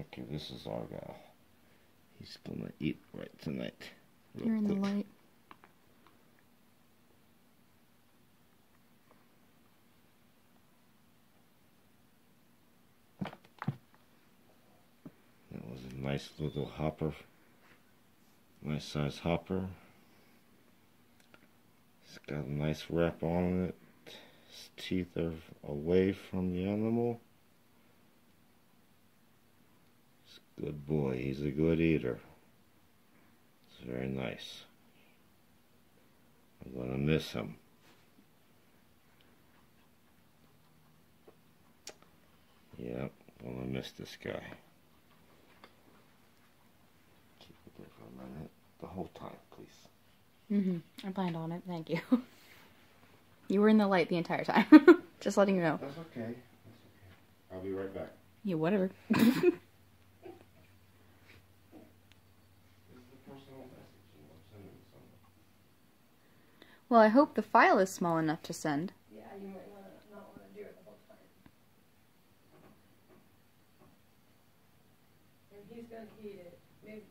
Okay, this is Argyle. He's gonna eat right tonight. You're in the light. That was a nice little hopper. Nice size hopper. It's got a nice wrap on it. His teeth are away from the animal. He's a good boy. He's a good eater. It's very nice. I'm gonna miss him. Yep, I'm gonna miss this guy. Keep it there for a minute. The whole time, please. I planned on it. Thank you. You were in the light the entire time. Just letting you know. That's okay. That's okay. I'll be right back. Yeah, whatever. Well, I hope the file is small enough to send. Yeah, you might not want to do it the whole time. And he's going to eat it. Maybe.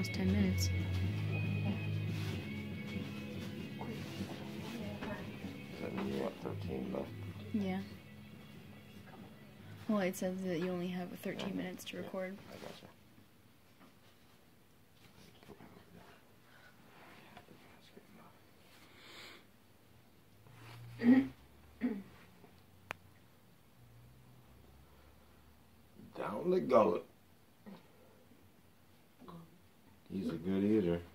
almost 10 minutes. That means what, 13 left? Yeah. Well, it says that you only have 13 minutes to record. I gotcha. Down the gullet. He's a good eater.